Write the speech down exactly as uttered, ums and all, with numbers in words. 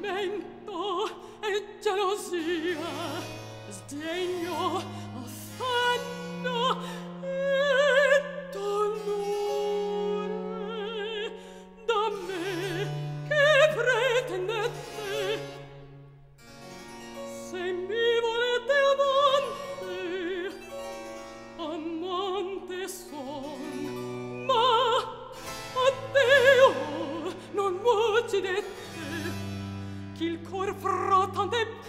tradimento e gelosia, sdegno, affanno e dolore da me che pretendete. Se mi volete amante, amante son, ma a Deo non m'uccidete, ch'il cor fra tante